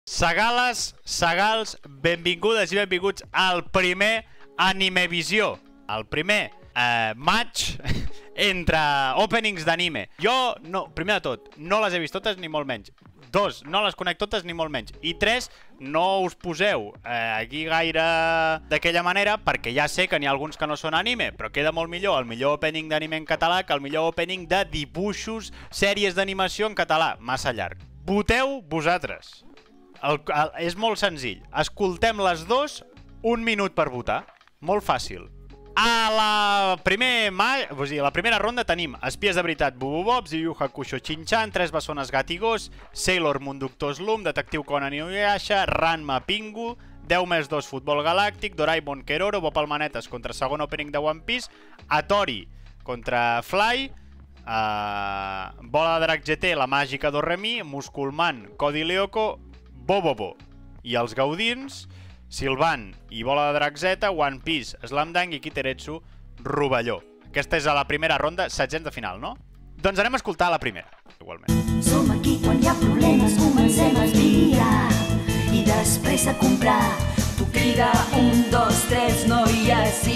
Segales, segals, benvingudes i benvinguts al primer Animevisió. El primer match entre openings d'anime. Jo, no, primer de tot, no les he vist totes ni molt menys. 2, no les conec totes ni molt menys. I 3, no us poseu aquí gaire d'aquella manera perquè ja sé que n'hi ha alguns que no són anime, però queda molt millor el millor opening d'anime en català que el millor opening de dibuixos, sèries d'animació en català. Massa llarg. Voteu vosaltres. És molt senzill. Escoltem les dues, 1 minut per votar. Molt fàcil. A la primera ronda tenim Espies de veritat, Bububobs, Yu Yu Hakusho, Shin-chan, Tres bessones, Gat i gos, Sailor Moon, Doctor Slump, Detectiu Conan i Inuyasha, Ranma, Pingu, 10+2, Futbol Galàctic, Doraemon, Keroro, Bob el Manetes contra segon opening de One Piece, Atori contra Fly, Bola de Drac GT, La Màgica d'Oremi, Musculman, Cody Lyoko, Bobobo. I els Gaudins, Sylvan i Bola de Drac Z, One Piece, Slam Dunk i Kiteretsu, Rovelló. Aquesta és a la primera ronda, setzents de final, no? Doncs anem a escoltar la primera, igualment. Som aquí quan hi ha problemes, comencem a espiar i després a comprar. Tu crida 1, 2, 3, noies, i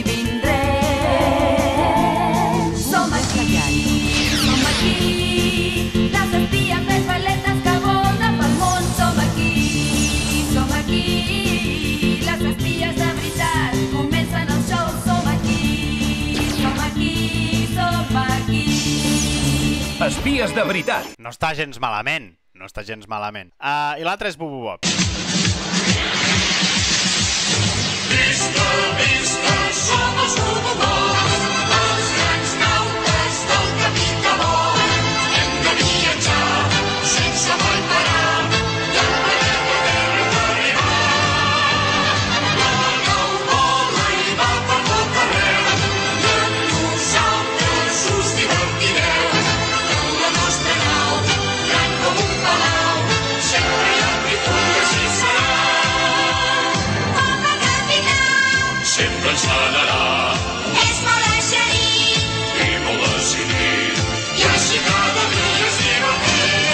vindrem. Som aquí, les espies més valentes que volen pel món. Som aquí, les espies de veritat, comencen el show. Som aquí, som aquí. Espies de veritat. No està gens malament, no està gens malament. I l'altre és Bububobs. Visca, visca, som els Bububobs, els grans nautes del camí que vol. Hem de viatjar sense mai parar, i a la terra d'arribar. La nau vola i va per tot arreu, i amb nosaltres us divertireu. En la nostra nau, gran com un palau, sempre hi ha tripulles i serà. Sempre ens anarà. És molt eixerit i molt decidit, i així cada dia es divertit.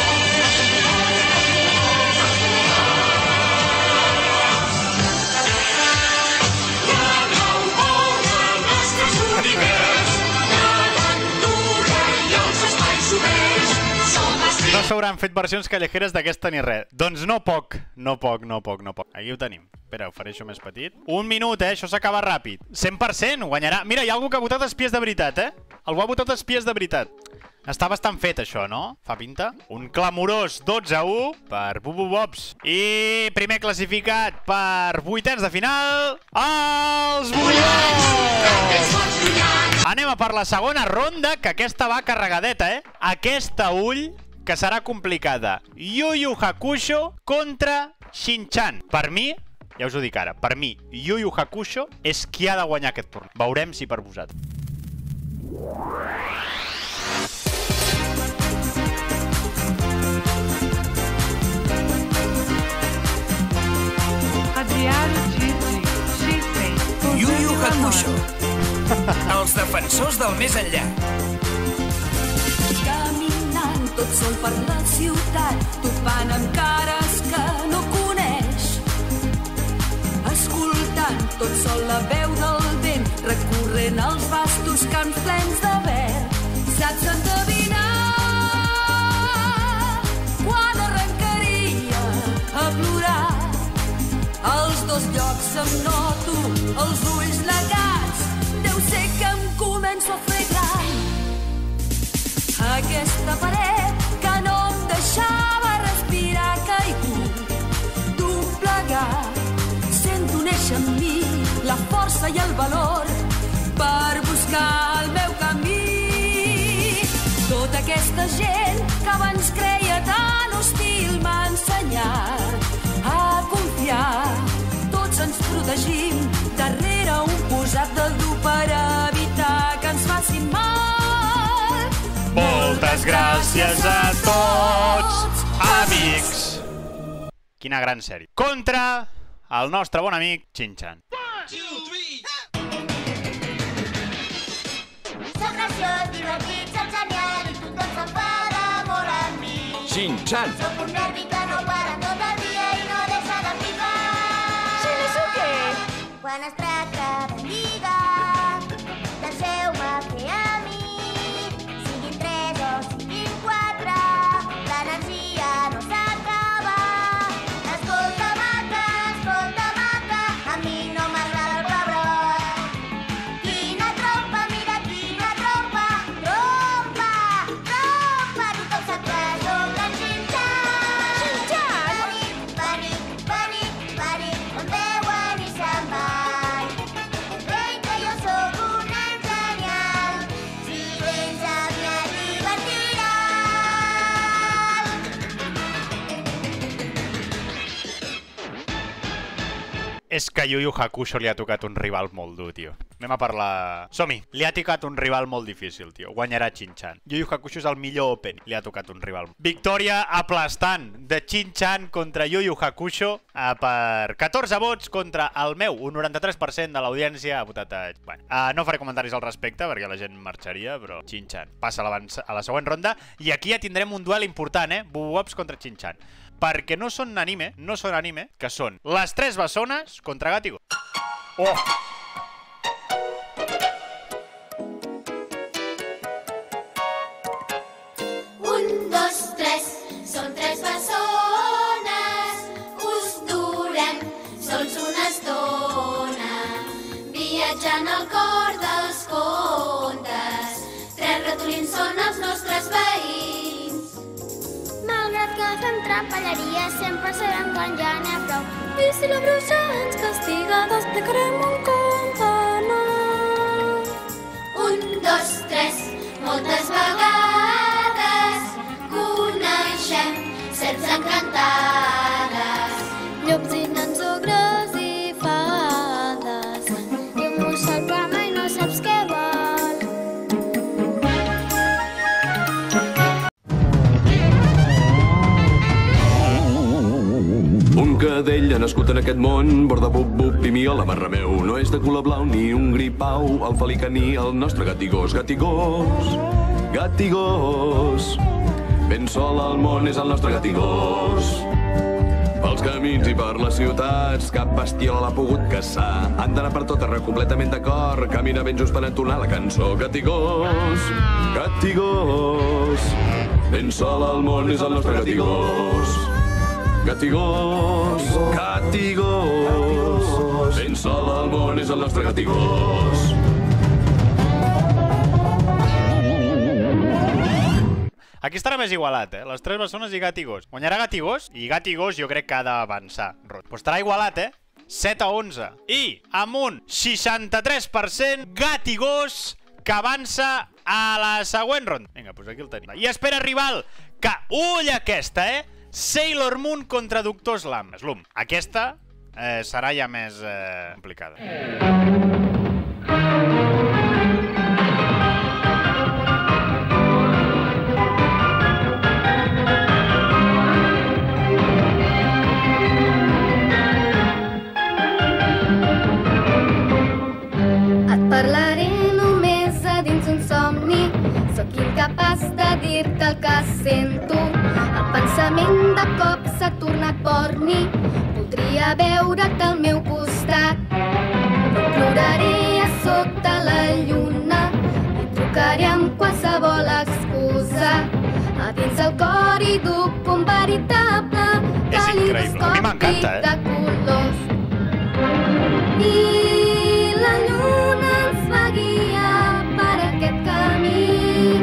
La nau vola nostres univers, l'aventura i els espais oberts. Som No s'hauran fet versions callejeres d'aquesta ni res. Doncs no poc. Aquí ho tenim. Espera, ho faré això més petit. 1 minut, això s'acaba ràpid. 100% guanyarà. Mira, hi ha algú que ha votat Espies de veritat, Algú ha votat Espies de veritat. Està bastant fet, això, no? Fa pinta. Un clamorós 12-1 per Bububobs. I primer classificat per vuitens de final, els Bububobs! Anem a per la segona ronda, que aquesta va carregadeta, Aquesta ull, que serà complicada. Yu Yu Hakusho contra Shin-chan. Per mi, ja us ho dic ara, per mi, Yu Yu Hakusho és qui ha de guanyar aquest torn. Veurem si per vosaltres. Yu Yu Hakusho. Els defensors del més enllà. Caminant tot sol per la ciutat, topant amb cares que no coneix. Escoltant tot sol la veu del vent, recorrent els vastos camps plens de verd. Saps endevinar quan arrencaria a plorar. Als dos llocs em noto els ulls negats, deu ser que em començo a fer gran. Aquesta paret que no em deixava respirar ha caigut, doblegat. Sento néixer en mi la força i el valor per buscar el meu camí. Tota aquesta gent que abans creia tan hostil m'ha ensenyat a confiar. Tots ens protegim darrere un posat de dur per evitar que ens facin mal. Moltes gràcies a tots, amics! Quina gran sèrie. Contra el nostre bon amic Shin-chan. Soc graciós, divertit, soc genial i tothom se'n fa d'amor amb mi. Shin-chan. Soc un nervi que no para tot el dia i no quan es tracta de lligar. Deixeu-me fer a mi, siguin 3 o siguin 4, l'energia no s'acaba. Escolta, maca, a mi no m'agrada el pebrot. Quina trompa, mira quina trompa, trompa, trompa, tothom sap que sóc en Xinxan. Panic, em veuen i se'n van. Crec que jo sóc un nen genial, si vens a mi et divertiràs. És que Yu Yu Hakusho li ha tocat un rival molt dur, tio. Anem a parlar... Som-hi! Li ha tocat un rival molt difícil, tio. Guanyarà Shin-chan. Yu Yu Hakusho és el millor open. Li ha tocat un rival. Victòria aplastant de Shin-chan contra Yu Yu Hakusho per 14 vots contra el meu. Un 93% de l'audiència ha votat a... Bueno, no faré comentaris al respecte perquè la gent marxaria, però Shin-chan passa a la següent ronda i aquí ja tindrem un duel important, Bubuops contra Shin-chan. Perquè no són anime, que són les 3 bessones contra Gatigo. Oh! 1, 2, 3, són 3 bessones, us durem sols una estona, viatjant al cor dels contes. 3 ratolins són els nostres veïns. Malgrat que fem trapelleria, sempre sabem quan ja n'hi ha prou. I si la bruixa ens castiga, t'explicarem un conte nou. 1, 2, 3, moltes vegades coneixem serps encantades. Llops i nans, ogres i fades, i un mossol però mai no saps què vol. Un cadell ha nascut en aquest món, borda bup-bup i miola barra meu. No és de color blau ni un gripau, el felicaní, el nostre gatigós. Gatigós, gatigós, ben sol al món és el nostre gatigós. Pels camins i per les ciutats, cap bestiola l'ha pogut caçar. Han d'anar per tot arreu completament d'acord, camina ben just per entonar la cançó. Gatigós, gatigós, ben sol al món és el nostre gatigós. Gatigós, gatigós, ben sol al món és el nostre gatigós. Aquí estarà més igualat, Les 3 bessones i Gatigós. Guanyarà Gatigós i Gatigós jo crec que ha d'avançar. Però estarà igualat, 7 a 11. I amb un 63% Gatigós que avança a la següent ronda. Vinga, doncs aquí el tenim. I espera rival, que ull aquesta, Sailor Moon contra Doctor Slump. Aquesta serà ja més complicada. Et parlaré només a dins un somni, sóc incapaç de dir-te el que sento. El pensament de cop s'ha tornat borni, voldria veure't al meu costat. Ploraré a sota la lluna i trucaré amb qualsevol excusa. A dins el cor hi duc un veritable calidoscopi de colors. I la lluna ens va guiar per aquest camí.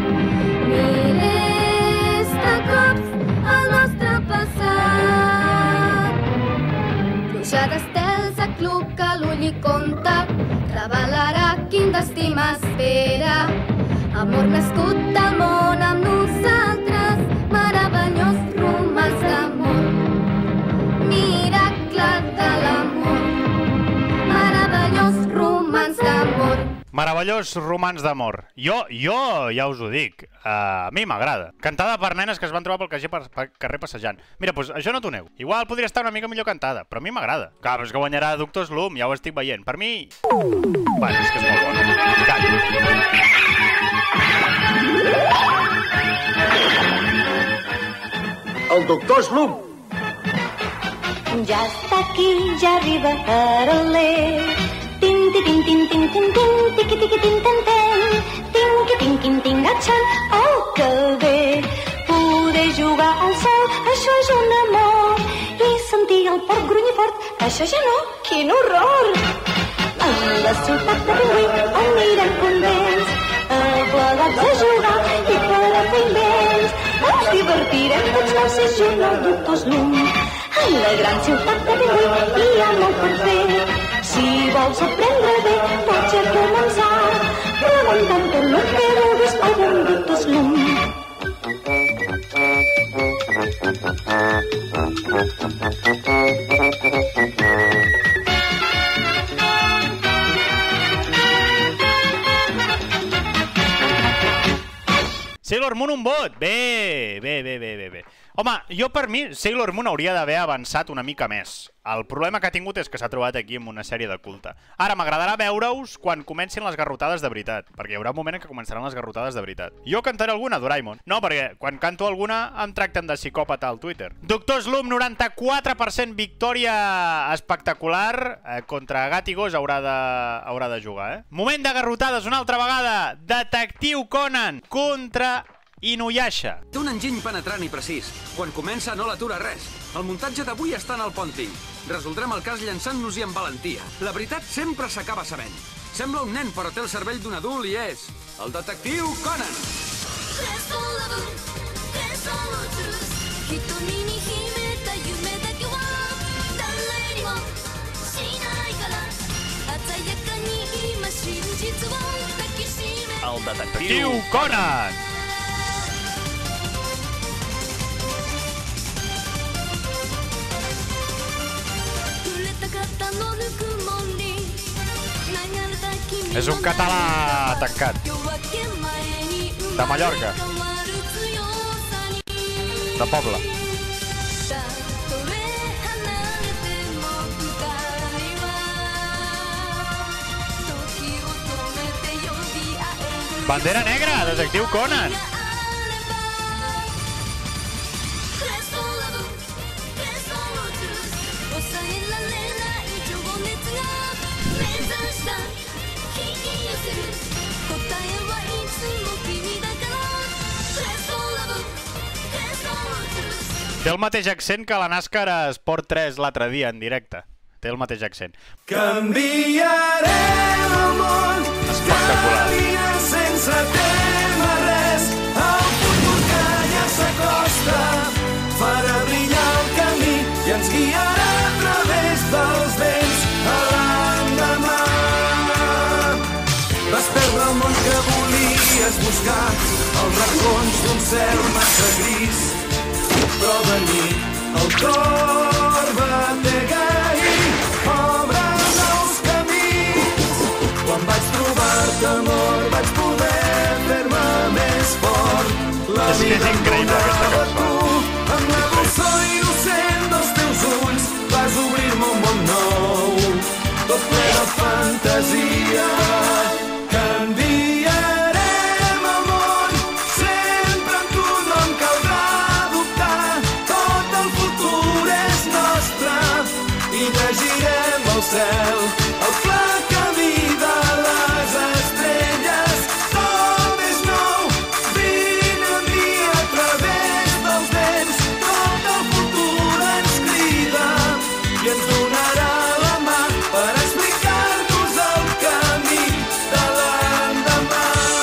Milers de cops al nostre passat. Pluja d'estels acluca l'ull i compta, revelarà quin destí m'espera. Amor nascut del món amb nosaltres, meravellós romans d'amor. Miracle de l'amor, meravellós romans d'amor. Meravellós romans d'amor. Jo ja us ho dic, a mi m'agrada. Cantada per nenes que es van trobar pel carrer passejant. Mira, doncs això no t'ho nego. Igual podria estar una mica millor cantada, però a mi m'agrada. Clar, però és que guanyarà Doctor Slump, ja ho estic veient. Per mi... Bueno, és que és molt bona. Calla. El Doctor Slump! Ja està aquí, ja arriba Taroler. Tin, tin, tin, tin, tin, tin, tin, tiqui, tiqui, tin, tin, tin. Tinqui, tinqui, tingatxan, oh, que bé. Poder jugar al sol, això és un amor. I sentir el porc grunyir fort, això ja no, quin horror. En la ciutat de Pingüí anirem contents, plegats a jugar i farem invents. Ens divertirem tots nous i junt al doctor Slum. En la gran ciutat de Pingüí hi ha molt per fer. Si vols aprendre bé, pots ja començar preguntant tot el que vulguis al bon doctor Slum. Sailor Moon un vot! Bé. Home, jo per mi, Sailor Moon hauria d'haver avançat una mica més. El problema que ha tingut és que s'ha trobat aquí amb una sèrie de culte. Ara, m'agradarà veure-us quan comencin les garrotades de veritat, perquè hi haurà un moment en què començaran les garrotades de veritat. Jo cantaré alguna, Doraemon. No, perquè quan canto alguna em tracten de psicòpata al Twitter. Doctor Slum, 94% victòria espectacular contra Gat i Gos haurà de jugar, eh? Moment de garrotades una altra vegada. Detectiu Conan contra Inuyasha. Té un enginy penetrant i precís. Quan comença no l'atura res. El muntatge d'avui està en el Ponting. Resoldrem el cas llançant-nos-hi amb valentia. La veritat sempre s'acaba sabent. Sembla un nen, però té el cervell d'un adult i és el detectiu Conan. El detectiu Conan. És un català tancat. De Mallorca. De poble. Bandera negra, detectiu Conan. Té el mateix accent que la NASCAR a Esport 3 l'altre dia en directe. Té el mateix accent. Canviarem el món. Espectacular. Caminar sense tema res. El futur que ja s'acosta farà brillar el camí i ens guiarà a través dels vents a l'endemà. Vas perdre el món que volies buscar als racons d'un cel massa gris, però de nit el cor batega i obre nous camins. Quan vaig trobar-te, amor, vaig poder fer-me més fort. La vida em donava tu, amb la dolçor innocent dels teus ulls vas obrir-me un món nou, tot ple de fantasia. Canviarem el món, sempre amb tu no em caldrà dubtar. Tot el futur és nostre i llegirem el cel, el clar camí de les estrelles. Tot és nou, vine amb mi a través dels vents. Tot el futur ens crida i ens donarà la mà per explicar-nos el camí de l'endemà.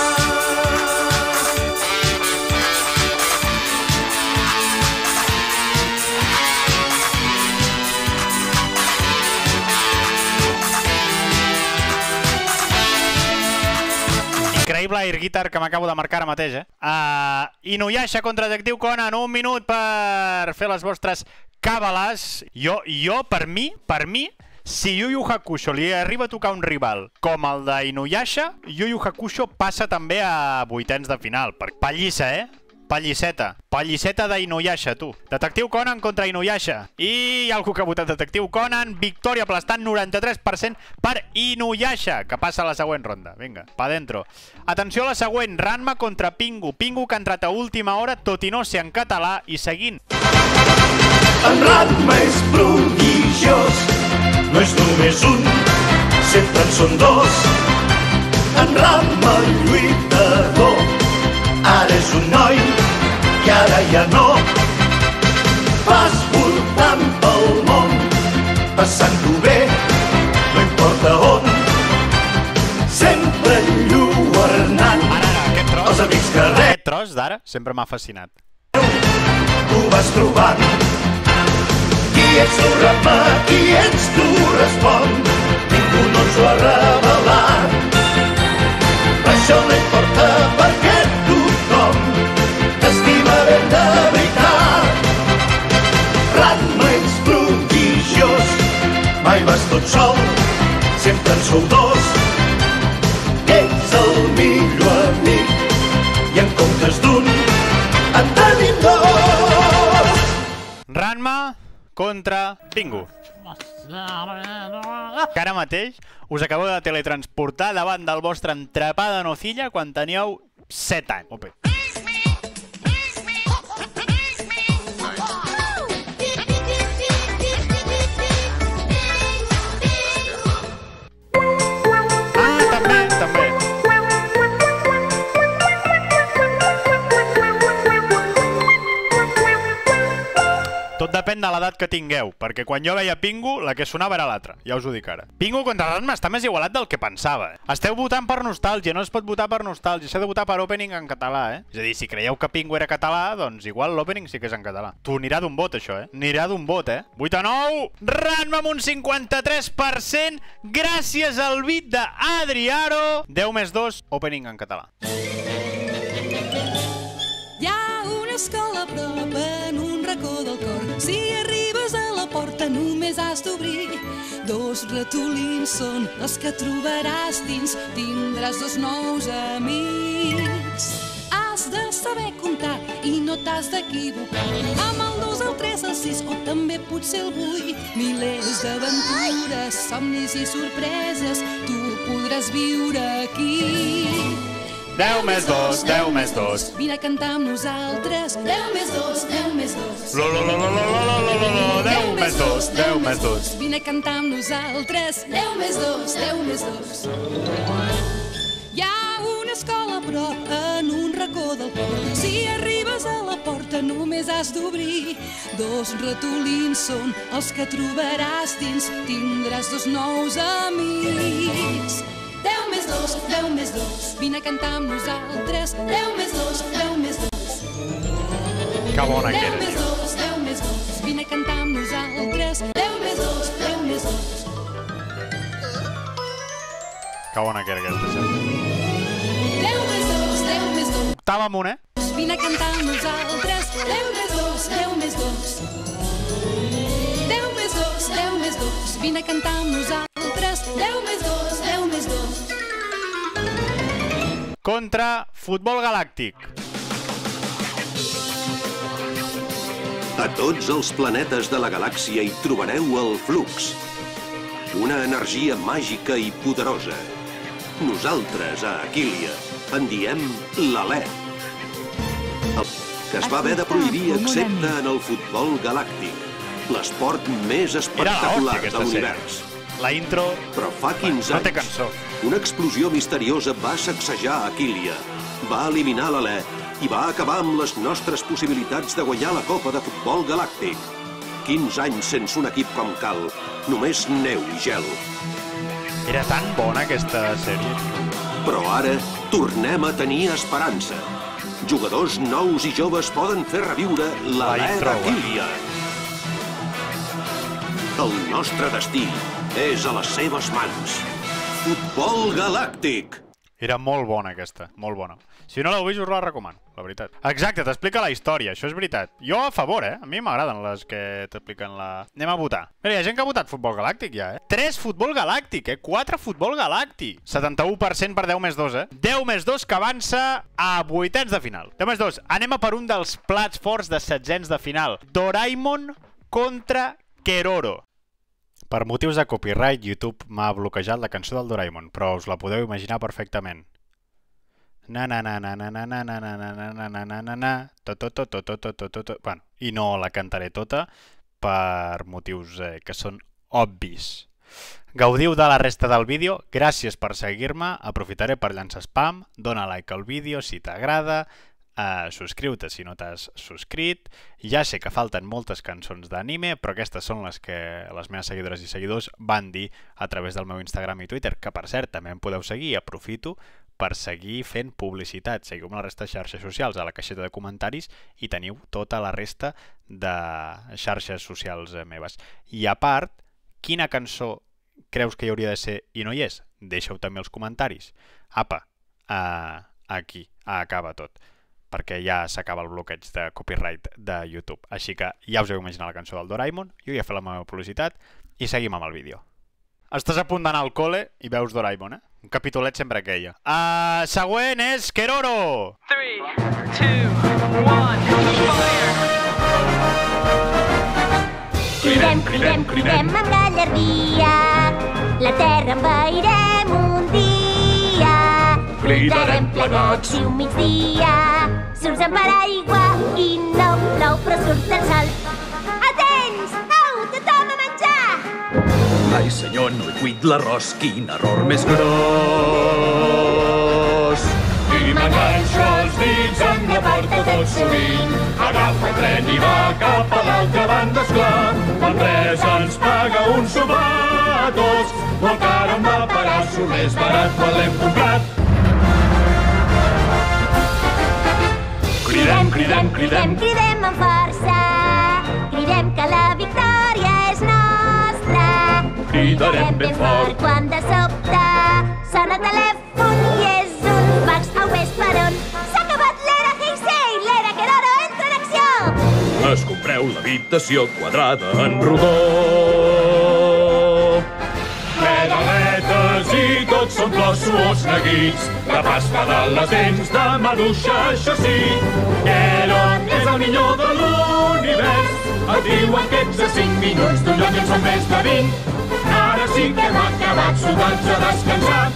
Increïble air guitar que m'acabo de marcar ara mateix, eh? Inuyasha contra detectiu Conan, 1 minut per fer les vostres càbales. Jo, per mi, si Yu Yu Hakusho li arriba a tocar un rival com el d'Inuyasha, Yu Yu Hakusho passa també a vuitens de final. Pallissa, eh? Pallisseta d'Inuyasha, tu. Detectiu Conan contra Inuyasha. I hi ha algú que ha votat detectiu Conan. Victòria aplastant, 93% per Inuyasha, que passa a la següent ronda. Vinga, pa dentro. Atenció a la següent, Ranma contra Pingu. Pingu que ha entrat a última hora, tot i no ser en català, i seguint En Ranma és prodigiós, no és només un, sempre en són dos. En Ranma lluitador, ara és un noi i ara ja no. Vas voltant pel món, passant-ho bé, no importa on. Sempre enlluernant els amics que res. Aquest tros d'ara sempre m'ha fascinat. Tu vas trobant qui ets tu, Ranma, qui ets tu, respon. Ningú no ens ho ha revelat, això no importa perquè tothom t'estima ben de veritat. Ranma, ets prodigiós, mai vas tot sol, sempre en sou dos. Ets el millor amic i en comptes d'un en tenim dos. Ranma contra Pingu. Que ara mateix us acabeu de teletransportar davant del vostre entrepà de nocilla quan teníeu 7 anys. Ope. Tot depèn de l'edat que tingueu, perquè quan jo veia Pingu, la que sonava era l'altra, ja us ho dic ara. Pingu contra Ranma està més igualat del que pensava. Esteu votant per nostàlgia, no es pot votar per nostàlgia, s'ha de votar per opening en català, És a dir, si creieu que Pingu era català, doncs igual l'opening sí que és en català. Tu, anirà d'un vot, això, Anirà d'un vot, 8 a 9, Ranma amb un 53%, gràcies al beat d'Adriaro. 10 més 2, opening en català. Hi ha una escola a prop en un racó del cor. Si arribes a la porta només has d'obrir. 2 ratolins són els que trobaràs dins. Tindràs 2 nous amics. Has de saber comptar i no t'has d'equivocar. Amb el 2, el 3, el 6 o també potser el 8. Milers d'aventures, somnis i sorpreses tu podràs viure aquí. 10 més 2, 10 més 2. Vine a cantar amb nosaltres. 10 més 2, 10 més 2. 10 més 2, 10 més 2. Vine a cantar amb nosaltres. 10 més 2, 10 més 2. Hi ha una escola a prop en un racó del cor. Si arribes a la porta només has d'obrir. 2 ratolins són els que trobaràs dins. Tindràs 2 nous amics. 10 més 2, 10 més 2. Vine a cantar amb nosaltres. 10 més 2, 10 més 2. Que bona que 10 era, més tio. 2, 10 més 2. Vine a cantar amb nosaltres. 10 més 2, 10 més 2. Que bona que era aquesta sèrie. 10 més 2, 10 més 2. Octava amunt, Vine a cantar amb nosaltres. 10 més 2, 10 més 2. 10 més 2, 10 més 2. Vine a cantar amb nosaltres. 10 més 2, 10 més 2. Contra Futbol Galàctic. A tots els planetes de la galàxia hi trobareu el flux. Una energia màgica i poderosa. Nosaltres, a Aquília, en diem l'Alè. Que es va haver de prohibir excepte en el futbol galàctic, l'esport més espectacular de l'univers. La intro... Però fa 15 no té anys, cançó. una explosió misteriosa va sacsejar Aquília, va eliminar l'Alè i va acabar amb les nostres possibilitats de guanyar la Copa de Futbol Galàctic. 15 anys sense un equip com cal, només neu i gel. Era tan bona aquesta sèrie. Però ara tornem a tenir esperança. Jugadors nous i joves poden fer reviure l'Alè d'Aquília. El nostre destí és a les seves mans. Futbol Galàctic. Era molt bona aquesta, molt bona. Si no l'heu vist us la recomano, la veritat. Exacte, t'explica la història, això és veritat. Jo a favor, A mi m'agraden les que t'expliquen la... Anem a votar. Mira, hi ha gent que ha votat Futbol Galàctic ja, 3 Futbol Galàctic, 4 Futbol Galàctic. 71% per 10 més 2, 10 més 2 que avança a 8ens de final. 10 més 2, anem a per un dels plats forts de 7ens de final. Doraemon contra Keroro. Per motius de copyright, YouTube m'ha bloquejat la cançó del Doraemon, però us la podeu imaginar perfectament. Na na na na na na na na na na na na na na na. Bueno, i no la cantaré tota per motius que són obvis. Gaudiu de la resta del vídeo, gràcies per seguir-me, aprofitaré per llançar spam, dona like al vídeo si t'agrada, subscriu-te si no t'has subscrit. Ja sé que falten moltes cançons d'anime, però aquestes són les que les meves seguidores i seguidors van dir a través del meu Instagram i Twitter, que per cert també em podeu seguir, aprofito per seguir fent publicitat. Seguiu-me a la resta de xarxes socials, a la caixeta de comentaris, i teniu tota la resta de xarxes socials meves. I a part, quina cançó creus que hi hauria de ser i no hi és? Deixa-ho també als comentaris. Apa, aquí acaba tot, perquè ja s'acaba el bloqueig de copyright de YouTube. Així que ja us heu imaginat la cançó del Doraemon, jo ja he fet la meva publicitat i seguim amb el vídeo. Estàs a punt d'anar al col·le i veus Doraemon, Un capitolet sempre aquella. Següent és Keroro! 3, 2, 1, fire! Cridem, cridem, cridem amb gallardia, la terra envairem un dia. Cridarem plegats i un migdia, surts amb paraigua i no plou però surt el sol. Atents! Au, tothom a menjar! Ai senyor, no he cuit l'arròs, quin error més gros! I m'enganxo els dits amb la porta tot sovint. Agafa el tren i va cap a l'altra banda, esclar. L'empresa ens paga un sopar a tots, molt car em va parar, surt més barat quan l'hem comprat. Cridem, cridem, cridem, cridem amb força, cridem que la victòria és nostra. Cridarem ben fort quan de sobte sona el telèfon i és un fax a Wesperon. S'ha acabat l'era Heisei, l'era Keroro entra en acció. Es compreu l'habitació quadrada en rodó. Pedaletes i tots són flors suors neguits, de pasta de les dents de maduixa, això sí. Keron és el millor de l'univers, et diuen que ets a 5 minuts d'un lloc en són més de 20. Ara sí que hem acabat, soldats a descansar.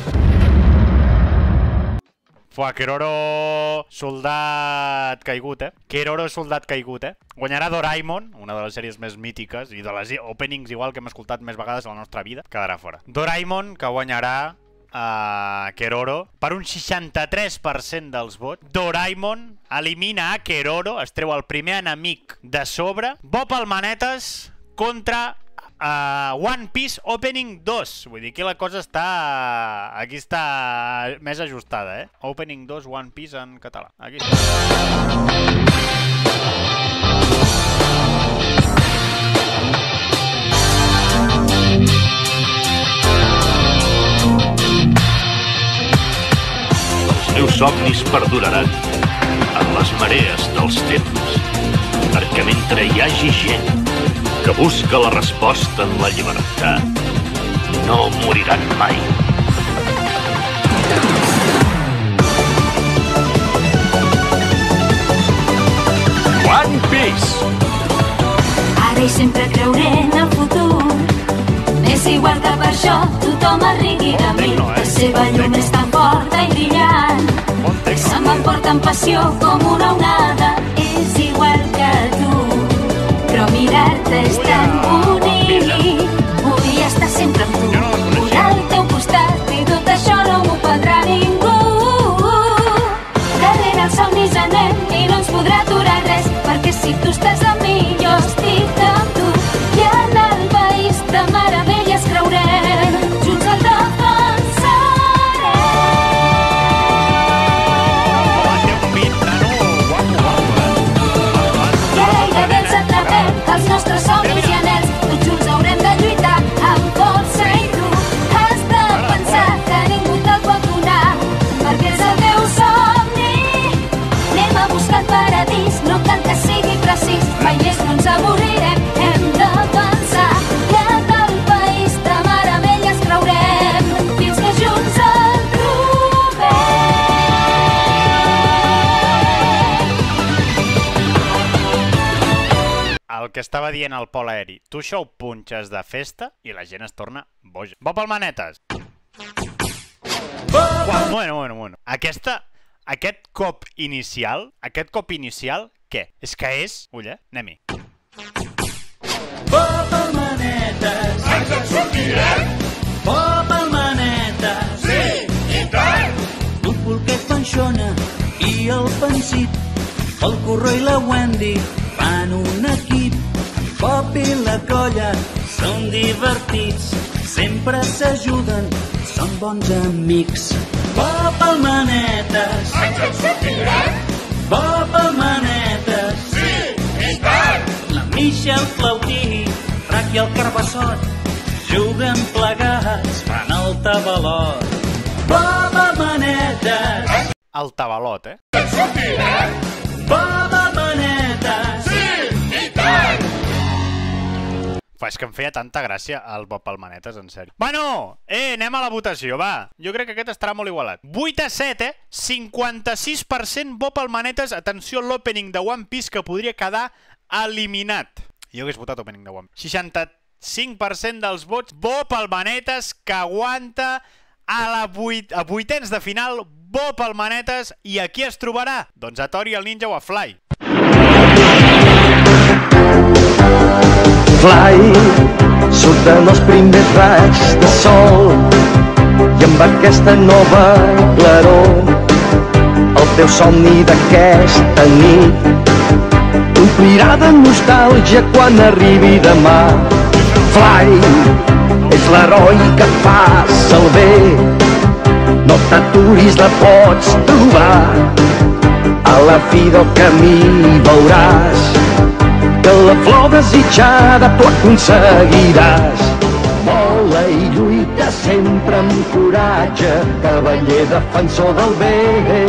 Fuà, Keroro, soldat caigut, Keroro, soldat caigut, Guanyarà Doraemon, una de les sèries més mítiques i de les openings igual que hem escoltat més vegades a la nostra vida, quedarà fora. Doraemon, que guanyarà Keroro per un 63% dels vots. Doraemon elimina a Keroro, es treu el primer enemic de sobre. Bob Almanetes contra One Piece Opening 2. Vull dir que la cosa està... Aquí està més ajustada, Opening 2 One Piece en català. Aquí està. Els meus somnis perduraran en les marees dels temps, perquè mentre hi hagi gent que busca la resposta en la llibertat, no moriran mai. One Piece! Ara i sempre creuré en el futur. És igual que per això tothom es rigui de mi. La seva llum és tan forta i brillant, se m'emporta amb passió com una onada. És igual que tu, però mirar-te és tan bonic. Vull estar sempre amb tu, vull al teu costat, i tot això no m'ho prendrà ningú. Darrere els somnis anem i no ens podrà aturar res, perquè si tu estàs amb mi, jo estic amb tu. I en el país de meravelles creurem, junts el defensarem. Gairebé ens atrapem els nostres somnis i anhels, tots junts haurem de lluitar amb força i tu. Has de pensar que ningú te'l pot donar, perquè és el teu somni. Anem a buscar el paradís, no cal que sigui precís, mai més no ens avorrirem, hem de pensar que en el país de meravelles creurem, fins que junts el trobem. El que estava dient el Pol Aeri, tu això ho punxes de festa i la gent es torna boja. Bob Almanetes! Bueno. Aquest cop inicial, què? És que és... Ull, anem-hi. Bo pel Manetes. Ens en sortirem? Bo pel Manetes. Sí, i tant! Un polquet panxona i el Pansit, el Corró i la Wendy fan un equip. Pop i la colla són divertits, sempre s'ajuden, són bons amics. Bo pel Manetes. Ens en sortirem? Bo pel Manetes. Sí, i tant! La Misha, el Flautí, Rac i el Carbassot juguen plegats, fan el tabalot. Bo pel Manetes. El tabalot, eh? Ens sortirem? Bo pel Manetes. Sí, i tant! És que em feia tanta gràcia el Bob Palmanetes, en sèrio. Bueno, anem a la votació, va. Jo crec que aquest estarà molt igualat. 8-7, 56% Bob Palmanetes. Atenció a l'opening de One Piece, que podria quedar eliminat. Jo hagués votat opening de One Piece. 65% dels vots Bob Palmanetes, que aguanta a vuitens de final Bob Palmanetes. I a qui es trobarà? Doncs a Tori, el Ninja o a Fly. Fly, surten els primers raigs de sol i amb aquesta nova claror el teu somni d'aquesta nit omplirà de nostàlgia quan arribi demà. Fly, és l'heroi que et passa el bé, no t'aturis, la pots trobar, a la fi del camí veuràs que la flor desitjada tu aconseguiràs. Vola i lluita sempre amb coratge, cavaller defensor del bé.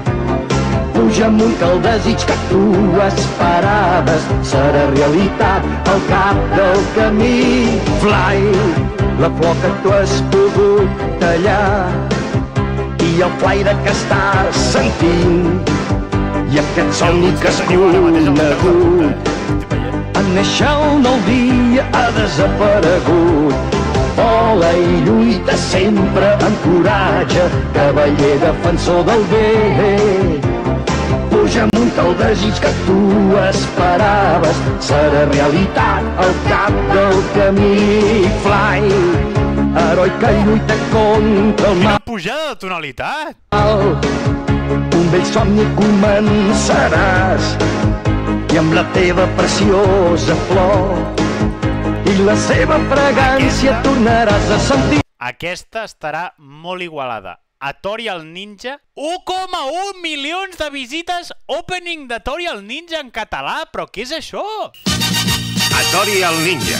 Puja amunt que el desig que tu esperaves serà realitat al cap del camí. Fly, la flor que tu has pogut tallar i el flaire que estàs sentint i aquest somni que has conegut en néixer el nou dia ha desaparegut. Vola i lluita sempre amb coratge, cavaller defensor del bé. Puja amunt que el desig que tu esperaves serà realitat al cap del camí. Fly, heroi que lluita contra el mal. Quina pujada de tonalitat! Un vell somni començaràs i amb la teva preciosa flor i la seva fragància tornaràs a sentir. Aquesta estarà molt igualada. A Tori el Ninja, 1,1 milions de visites, opening de Tori el Ninja en català, però què és això? A Tori el Ninja.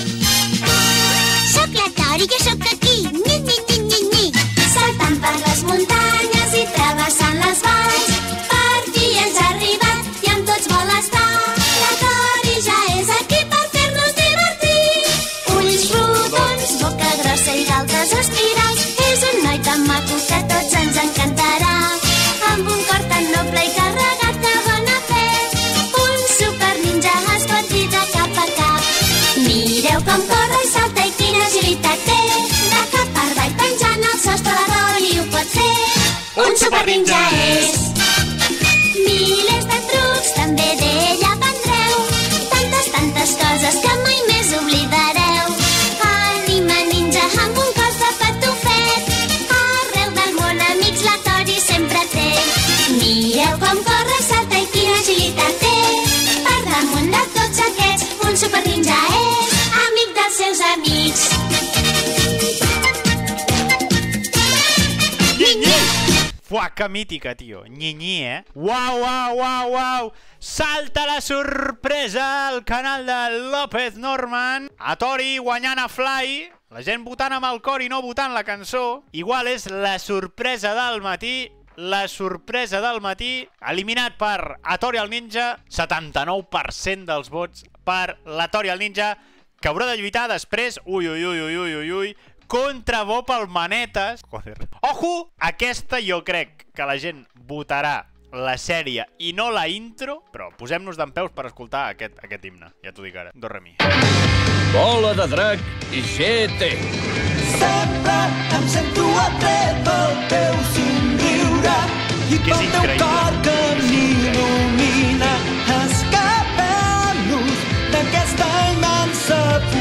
Soc la Tori, jo soc aquí, ni, ni, ni, ni, ni. Saltant per les muntanyes i travessant les valls, per fi ens ha arribat i amb tots vol estar. La Tori ja és aquí per fer-nos divertir. Ulls rodons, boca grossa i galtes espirals, és un noi tan maco que tots ens encantarà. Amb un cor tan noble i carregat de bona fe, un super ninja es pot dir de cap a cap. Mireu com corre i salta i quina agilitat té, de cap per avall penjant al sostre la Tori ho pot fer. Un super ninja és. Milers de trucs també d'ella aprendreu, tantes coses que mai més oblidareu. Ànima ninja amb un cos de patufet, arreu del món amics la Tori sempre té. Mireu com corre, salta i quina agilitat té, per damunt de tots aquests un super ninja és, amic dels seus amics. Fuà, que mítica, tio. Nyi-nyi, eh? Uau, uau, uau, uau! Salta la sorpresa al canal de López Norman. A Tori guanyant a Fly. La gent votant amb el cor i no votant la cançó. Igual és la sorpresa del matí. La sorpresa del matí. Eliminat per A Tori el Ninja. 79% dels vots per la Tori el Ninja, que haurà de lluitar després, ui, contra Bob Palmanetes. Joder. Ojo! Aquesta jo crec que la gent votarà la sèrie i no la intro, però posem-nos dempeus per escoltar aquest himne. Ja t'ho dic ara. Do re mi. Bola de drac i GT. Sempre em sento atret pel teu somriure i pel teu cor que m'il·lumina. Escapem-nos d'aquesta immensa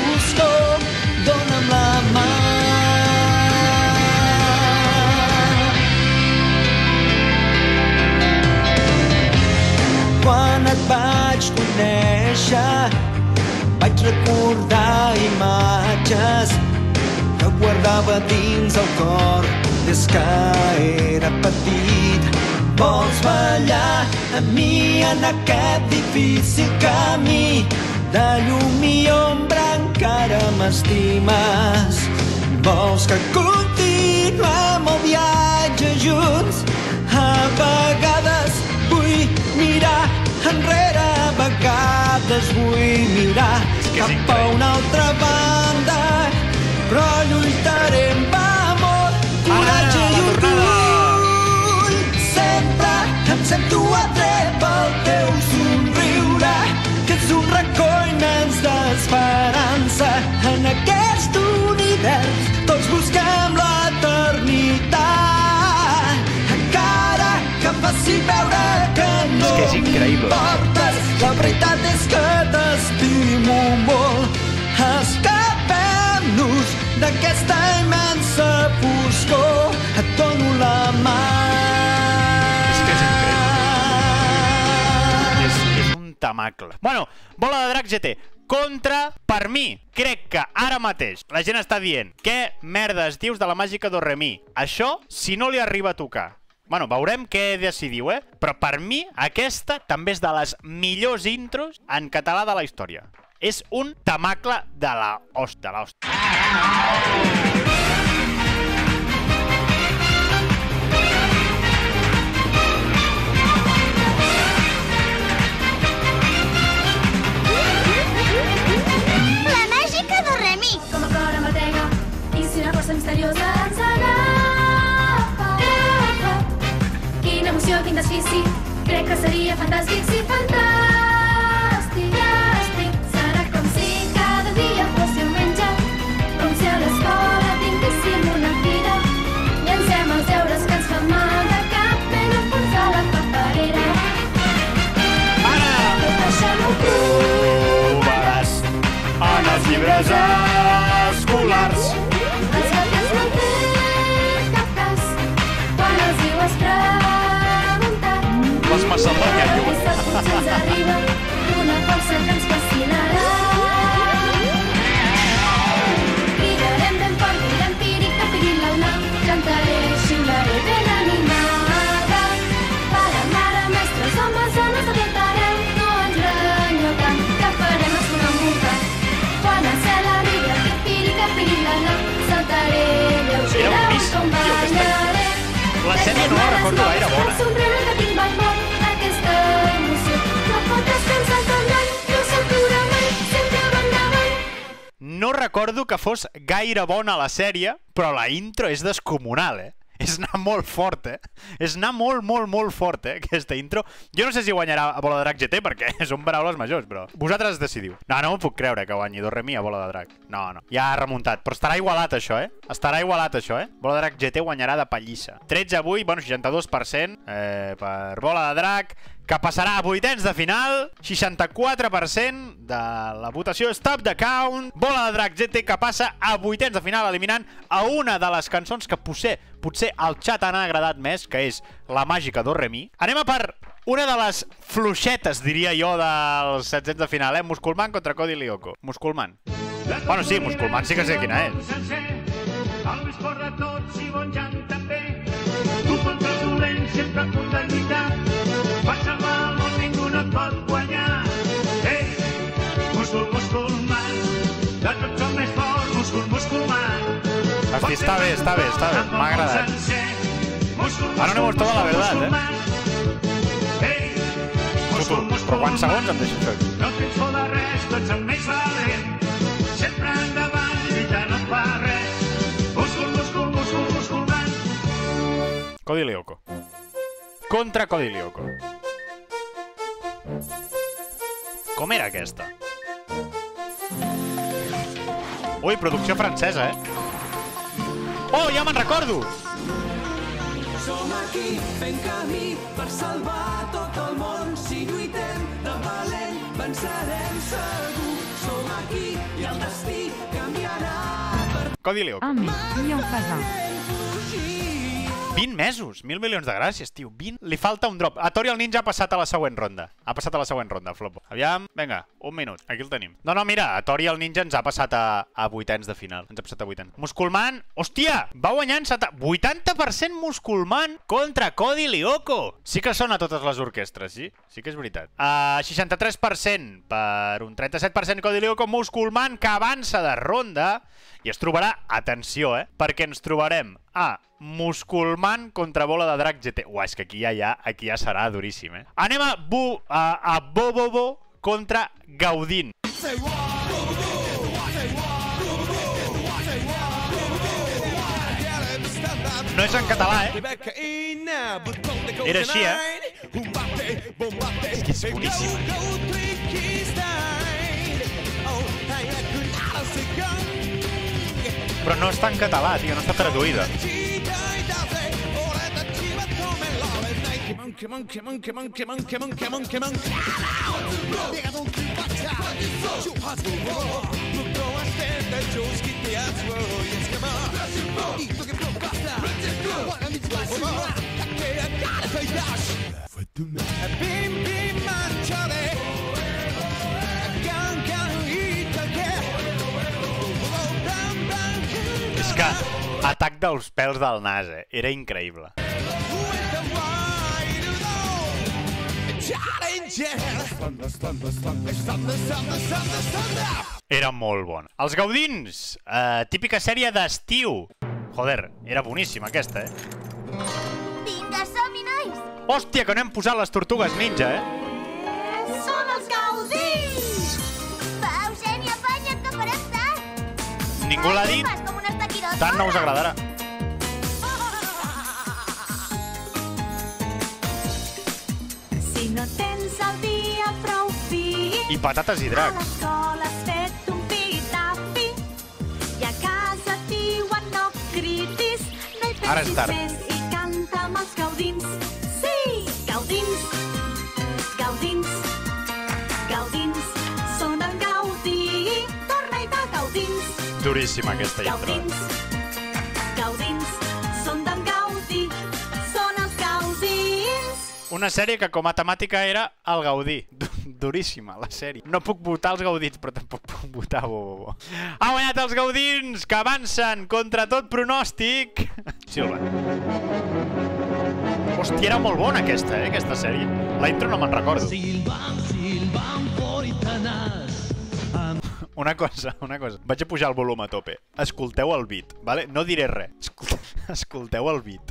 coses que guardava dins el cor des que era petit. Vols ballar amb mi en aquest difícil camí de llum i ombra, encara m'estimes. Vols que continuem el viatge junts? A vegades vull mirar enrere, a vegades vull mirar cap a una altra banda, però lluitaré amb amor, coratge i orgull. Sempre em sento atret pel teu somriure, que és un racó immens d'esperança. En aquest univers tots busquem l'eternitat, encara que faci veure que no m'importes. La veritat és que t'estimo molt. Escapem-nos d'aquesta immensa foscor, et dono la mà. És que és increïble. És un tamacle. Bueno, Bola de Drac GT contra, per mi, crec que ara mateix la gent està dient què merdes dius de la màgica do re mi. Això, si no li arriba a tocar, bueno, veurem què decidiu, però per mi aquesta també és de les millors intros en català de la història. És un tamacle de la hòstia, La màgica do re mi. Com el cor amb el tega, i si una força misteriosa ens agafa. Quina emoció, quin desfici, crec que seria fantàstic, sí, fantàstic. Serà com si cada dia fos diumenge, com si a l'escola tinguéssim una fira. Llancem els deures que ens fa mal de cap, ben al fons de la paperera. Tot això no ho trobaràs en els llibres escolars. Els gatets no tenen cap cas quan els hi ho has preguntat. Les massapanya, jo. Aquesta potser ens arriba una força que ens fascinarà. Cridarem ben fort, direm pirica, piril·la-una, cantaré, xiularé ben animada. Pare, mare, mestres, homes, dones, apretarem, no ens renyeu tant, que farem sonar un voltant. Quan el cel arribi, aquest pirica, piril·la-una, saltaré, lleugera, com ballaré. La sèrie no la recordo gaire bona. Somriure que tinc bon món, aquesta emoció. No pot descansar tot l'any, no s'atura mai, sempre va endavant. No recordo que fos gaire bona la sèrie, però la intro és descomunal, És anar molt fort, És anar molt, molt, molt fort, aquesta intro. Jo no sé si guanyarà a Bola de Drac GT, perquè són paraules majors, però vosaltres decidiu. No m'ho puc creure que guanyi do re mi a Bola de Drac. No. Ja ha remuntat. Però estarà igualat, això, Estarà igualat, això, Bola de Drac GT guanyarà de pallissa. 13-8, bueno, 62% per Bola de Drac, que passarà a vuitens de final. 64% de la votació Stop the Count. Bola de Drac GT que passa a vuitens de final, eliminant a una de les cançons que potser al xat han agradat més, que és la màgica do re mi. Anem a per una de les fluixetes, diria jo, dels 700 de final, Musculman contra Cody Lyoko. Musculman. Bueno, sí, Musculman sí que sé quina és. El més fort de tots i bon Jan també. Tu contra els dolents sempre a punt de lluitar. Per salvar el món ningú no et pot guanyar. Ei, Musculman, de tots el més fort, Musculman. Hosti, està bé, m'ha agradat. Ahora no hemos toda la verdad, Però quants segons em deixes fer? No tens por de res, tu ets el més valent. Sempre endavant, lluitar no et fa res. Musculman. Cody Lyoko. Contra Cody Lyoko. Com era aquesta? Ui, producció francesa, Oh, ja me'n recordo! Som aquí fent camí per salvar tot el món. Si lluitem de valent, vencerem segur. Som aquí i el destí canviarà per... Cody Lyoko. Un mi en fas un. 20 mesos, 1.000 milions de gràcies, tio. 20. Li falta un drop. Tori el ninja ha passat a la següent ronda. Ha passat a la següent ronda, Flopo. Aviam, vinga, un minut. Aquí el tenim. No, mira, Tori el ninja ens ha passat a vuitens de final. Ens ha passat a vuitens. Musculman, hòstia, va guanyant 80% Musculman contra Cody Lyoko. Sí que sona a totes les orquestres, sí? Sí que és veritat. 63% per un 37% Cody Lyoko. Musculman que avança de ronda i es trobarà, atenció, perquè ens trobarem a Musculman contra Bola de Drac GT. Uah, és que aquí ja serà duríssim, Anem a Bobobo contra Gaudin. No és en català, Era així, És que és boníssim. Però no està en català, tio, no està traduïda. És que atac dels pèls del nas, era increïble. Era molt bon. Els Gaudins, típica sèrie d'estiu. Joder, era boníssima aquesta, Vinga, som-hi, nois! Hòstia, que no hem posat les tortugues ninja, Som els Gaudins! Va, Eugènia, apanya't, que farem tard! Ningú l'ha dit. Fas com un estaquirot. Tant no us agradarà. Si no tens el dia prou fi, I patates i a dracs. l'escola has fet un pitafi i a casa et diuen no cridis, no hi Ara és pensis tard. més i canta amb els Gaudins. Sí, Gaudins, Gaudins, Gaudins, són el Gaudí, torna i va, Gaudins. Duríssima aquesta intro. Gaudins, són d'en Gaudí, són els Gaudins. Una sèrie que com a temàtica era el Gaudí. Duríssima, la sèrie. No puc votar els Gaudins, però tampoc puc votar Bobobo. Ha guanyat els Gaudins, que avancen contra tot pronòstic. Silvan. Hòstia, era molt bona aquesta, aquesta sèrie. La intro no me'n recordo. Una cosa. Vaig a pujar el volum a tope. Escolteu el beat, vale? No diré res. Escolteu el beat.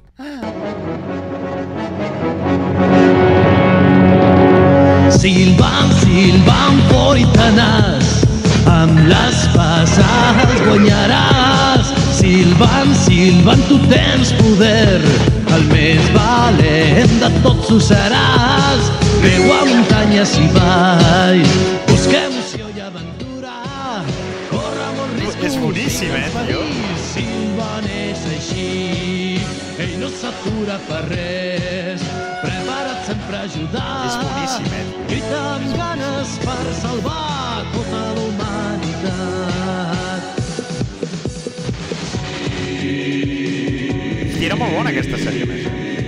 Silvan, fort i tenaç, amb les passes guanyaràs. Silvan, tu tens poder, el més valent de tots ho seràs. Veu a muntanyes i valls, busca emoció i aventura, corre molt risc. És boníssim, tio. Silvan és així, ell no s'atura per res, prepara't sempre a ajudar. És boníssim, tio. Lluita amb ganes per salvar tota la humanitat. I era molt bona aquesta sèrie, més.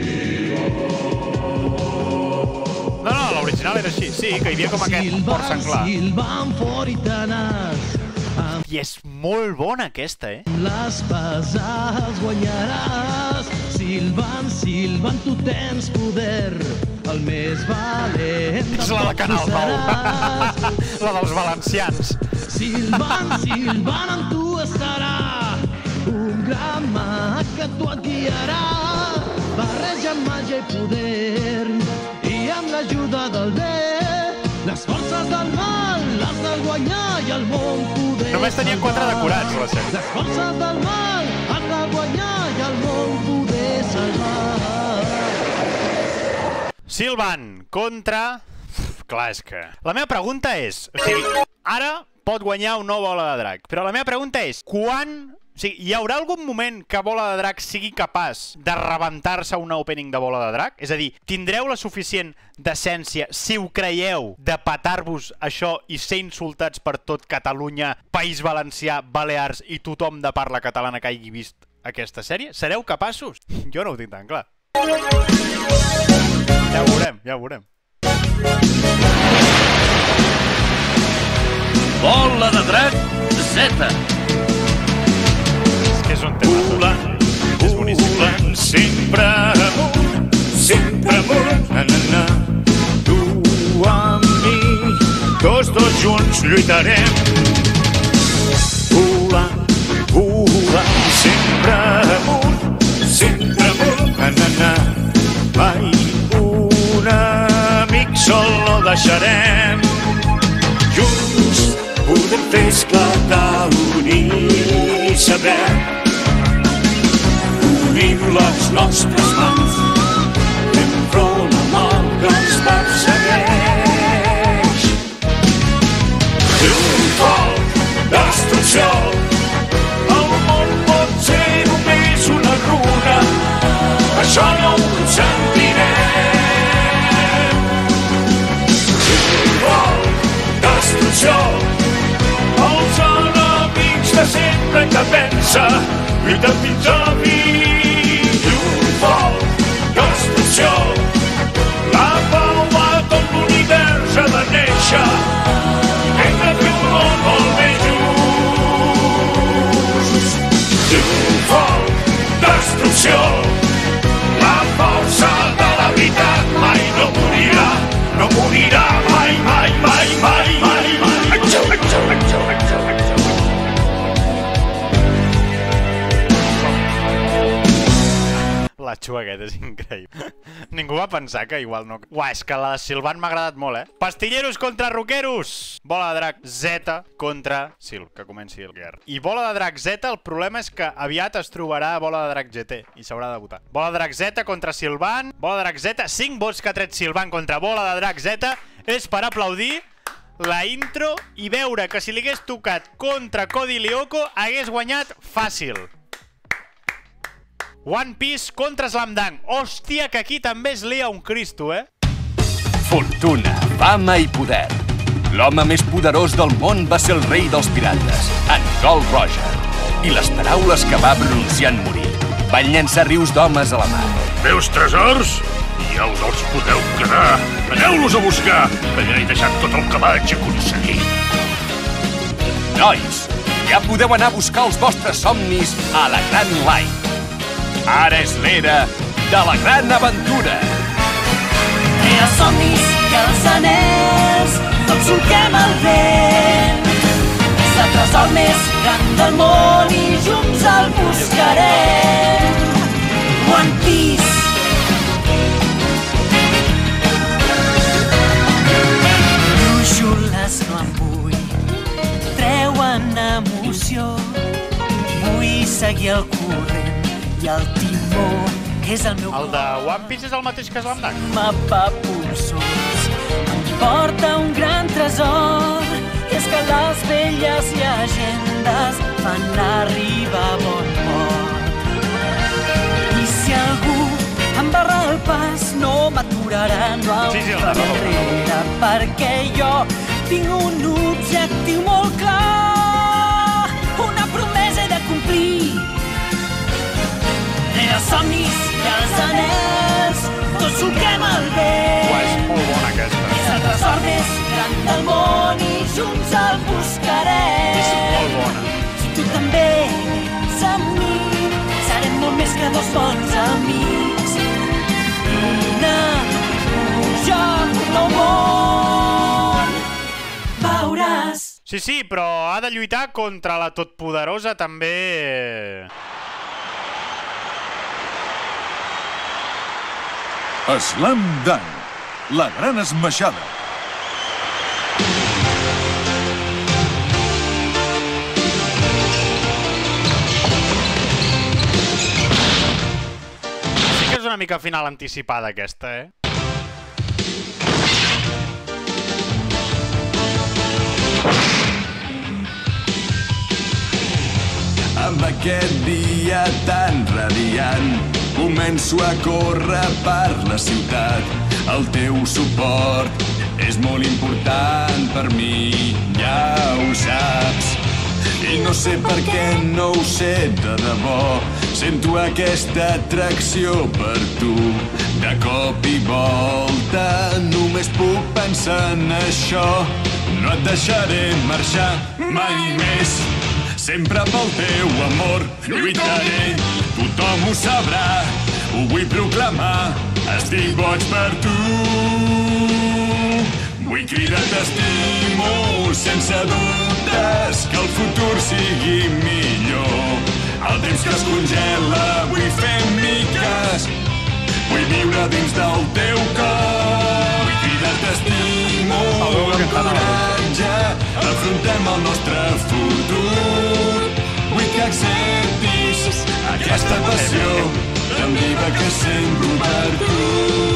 No, l'original era així. Sí, que hi havia com aquest port senglar. Silvan, fort i tenaç, I és molt bona aquesta, les pesades guanyaràs. Silvan, tu tens poder, el més valent de És la de tots Canal ho 9. seràs. La dels valencians. Silvan, amb tu estarà un gran mag que tu et guiarà. Barreja amb màgia i poder i amb l'ajuda del bé les forces del mal l'has de guanyar i el món poder Només tenia 4 decorats, la sèrie. les forces del mal has de guanyar i el món poder salvar. Silvan contra... Clar, és que... La meva pregunta és... O sigui, ara pot guanyar un nou Bola de Drac, però la meva pregunta és... Quan... O sigui, hi haurà algun moment que Bola de Drac sigui capaç de rebentar-se una opening de Bola de Drac? És a dir, tindreu la suficient decència, si ho creieu, de petar-vos això i ser insultats per tot Catalunya, País Valencià, Balears i tothom de parla catalana que hagi vist aquesta sèrie? Sereu capaços? Jo no ho tinc tan clar. Ja ho veurem. Bola de drac Z. És que és un tema. Volant sempre amunt, na, na, na. Tu amb mi, tots dos junts lluitarem. Volant sempre amunt, na, na, na. Mai un amic sol no deixarem. Junts podem fer esclatar l'unir, saber. Unim les nostres mans, fem front al mal que ens persegueix. Triomfal, destrucció, el món pot ser només una runa, això no ho sentirem. Triomfal, destrucció, els enemics de sempre que pensa, lluiten fins a fi. Triomfal, destrucció, la pau a tot l'univers ha de néixer. Hem de fer un món molt més just. Triomfal, destrucció, la força de la veritat mai no morirà, no morirà mai, mai, mai, mai, mai, mai. La xua aquesta és increïble. Ningú va pensar que igual no... Uah, és que la de Silvan m'ha agradat molt, Pastilleros contra roqueros! Bola de drac Z contra Sil, que comenci el guerra. I Bola de drac Z, el problema és que aviat es trobarà Bola de drac GT i s'haurà de votar. Bola de drac Z contra Silvan. Bola de drac Z, 5 vots que ha tret Silvan contra Bola de drac Z. És per aplaudir la intro i veure que si li hagués tocat contra Cody Lyoko hagués guanyat fàcil. One Piece contra Slam Dunk. Hòstia, que aquí també es lia un Cristo, Fortuna, fama i poder. L'home més poderós del món va ser el rei dels pirates, en Gold Roger. I les paraules que va pronunciar en morir van llançar rius d'homes a la mar. Meus tresors? Ja us els podeu quedar. Aneu-los a buscar, que ja he deixat tot el que vaig aconseguir. Nois, ja podeu anar a buscar els vostres somnis a la Gran Line. Ara és l'era de la gran aventura. Els somnis i els anells, tots solquem el vent. És el tresor més gran del món i junts el buscarem. One Piece. Brúixoles no em vull, treuen emoció. Vull seguir el corrent i el timó és el meu... El de One Piece és el mateix que Slam Dunk. Mapa pulsors em porta un gran tresor i és que les velles llegendes fan arribar a bon port. I si algú em barra el pas no m'aturarà, no em fa enrere, perquè jo tinc un objectiu molt clar, una promesa he de complir. Els somnis i els anells, tots solquem el vent. Uah, és molt bona aquesta. És el tresor més gran del món i junts el buscarem. És molt bona. Si tu també ets amb mi, serem molt més que dos bons amics. Vine, puja un nou món, veuràs. Sí, però ha de lluitar contra la totpoderosa també... Slam Dunk, la gran esmaixada. Sí que és una mica final anticipada aquesta, Amb aquest dia tan radiant començo a córrer per la ciutat. El teu suport és molt important per mi, ja ho saps. I no sé per què no ho sé de debò. Sento aquesta atracció per tu. De cop i volta només puc pensar en això. No et deixaré marxar mai més. Sempre pel teu amor lluitaré. Tothom ho sabrà, ho vull proclamar. Estic boig per tu. Vull cridar t'estimo sense dubtes, que el futur sigui millor. El temps que es congela vull fer miques. Vull viure dins del teu cor. Vull cridar t'estimo amb coratge. Afrontem el nostre futur. Vull que acceptis aquesta passió tan viva que sento per tu.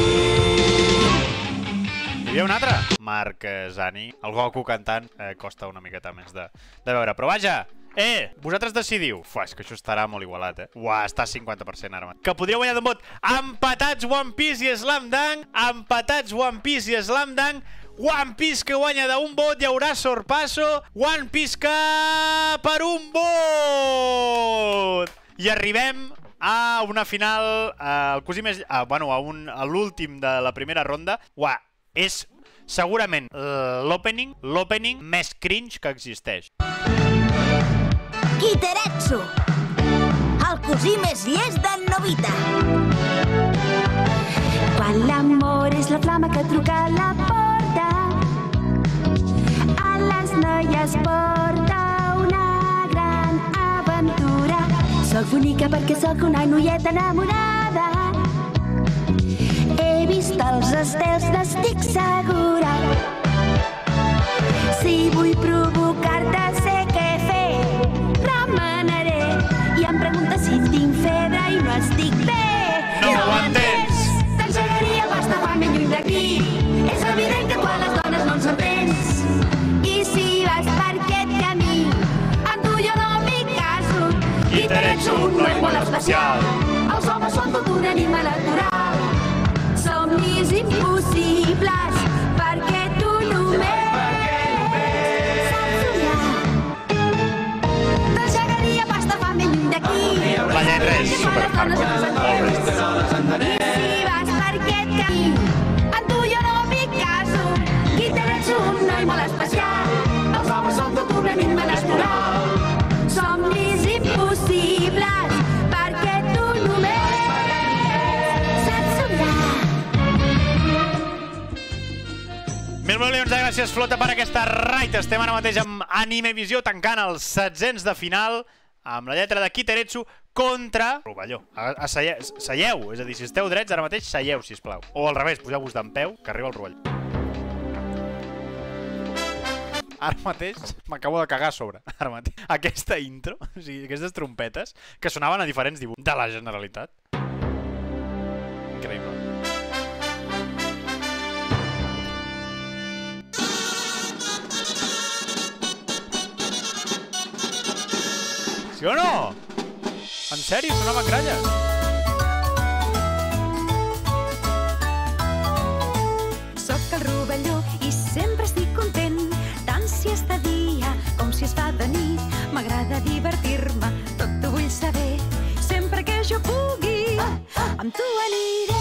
Hi havia un altre? Marc Zani. El Goku cantant costa una miqueta més de veure. Però vaja! Vosaltres decidiu. És que això estarà molt igualat, Uah, està 50% ara. Que podria guanyar d'un vot. Empatats One Piece i Slam Dunk. Empatats One Piece i Slam Dunk. One Piece que guanya d'un vot. Hi haurà sorpasso. One Piece que per un vot. I arribem a una final. A l'últim de la primera ronda. Uah, és segurament l'opening més cringe que existeix. Kiteretsu, el cosí més llest d'en Nobita. Quan l'amor és la flama que truca a la porta, a les noies porta una gran aventura. Soc bonica perquè sóc una noieta enamorada. He vist els estels, n'estic segura. Si vull provocar-te sé què fer. Remenaré i em preguntes si tinc febre i no estic bé. No ho entens! T'engegaria pasta fa ben lluny d'aquí. És evident que quan les dones no ens entens. I si vas per aquest camí, en tu jo no m'hi caso. Kiteretsu, un noi molt especial. Els homes són tot un animal natural. Somnis impossibles, perquè tu només saps somiar. T'engegaria pasta fa ben lluny d'aquí. La lletra és superhardcore. I si vas per aquest camí, en tu jo no m'hi caso. Kiteretsu, un noi molt especial. Els homes són tot un animal natural. Somnis impossibles, perquè tu només saps somiar. Mil milions de gràcies, Flota, per aquesta raid. Estem ara mateix amb Animevisió tancant els 700 de final amb la lletra de Kiteretsu contra Rovelló. Seieu, és a dir, si esteu drets ara mateix, seieu, sisplau. O al revés, poseu-vos d'en peu, que arriba el Rovelló. Ara mateix m'acabo de cagar a sobre. Ara mateix. Aquesta intro, o sigui, aquestes trompetes, que sonaven a diferents dibuixos de la Generalitat. Increïble. Sí o no? En sèrio, sonaven gralles. Soc el Rovelló i sempre estic content, tant si és de dia com si es fa de nit. M'agrada divertir-me, tot ho vull saber. Sempre que jo pugui, amb tu aniré.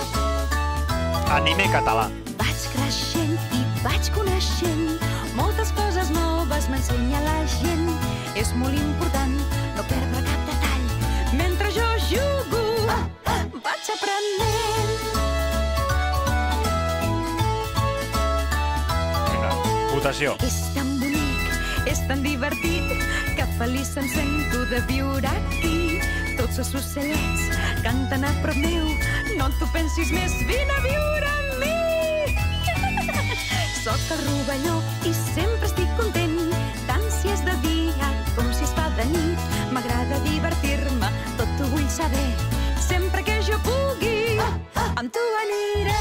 Anime català. Vaig creixent i vaig coneixent moltes coses noves, m'ensenya la gent. És molt important no perdre cap detall. Mentre jo jugo, vaig aprenent. Vinga, votació. És tan bonic, és tan divertit, que feliç em sento de viure aquí. Tots els ocellets canten a prop meu, no t'ho pensis més, vine a viure amb mi. Soc el Rovelló i sempre estic content, tant si és de dia com si es fa de nit. M'agrada divertir-me, tot ho vull saber. Sempre que jo pugui, amb tu aniré.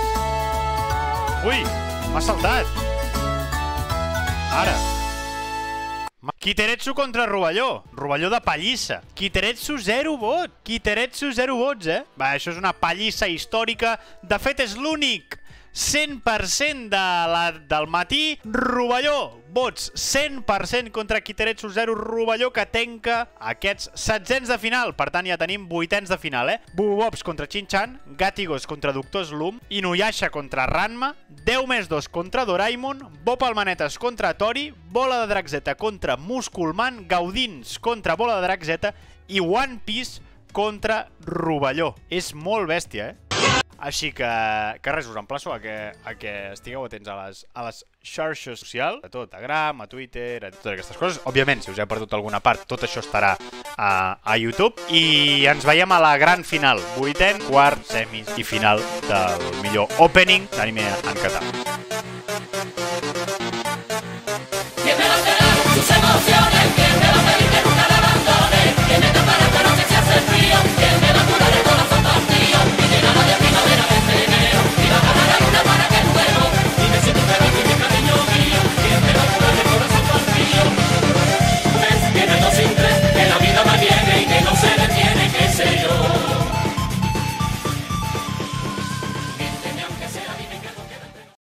Ui, m'ha saltat. Ara. Kiteretsu contra Rovelló. Rovelló de pallissa. Kiteretsu 0 vot. Kiteretsu 0 vots, Va, això és una pallissa històrica. De fet, és l'únic 100% del matí. Rovelló, vots 100% contra Kiteretsu 0. Rovelló que tanca aquests setzents de final. Per tant, ja tenim vuitens de final, Bubobs contra Shin-chan, Gatigos contra Doctor Slump, Inuyasha contra Ranma, 10+2 contra Doraemon, Bob Almanetes contra Tori, Bola de Drac Z contra Musculman, Gaudins contra Bola de Drac Z i One Piece contra Rovelló. És molt bèstia, Així que res, us emplaço a que estigueu atents a les xarxes socials, a tot, a Gram, a Twitter, a totes aquestes coses. Òbviament, si us heu perdut alguna part, tot això estarà a YouTube. I ens veiem a la gran final, 8è, quart, semis i final del millor opening d'anime en català.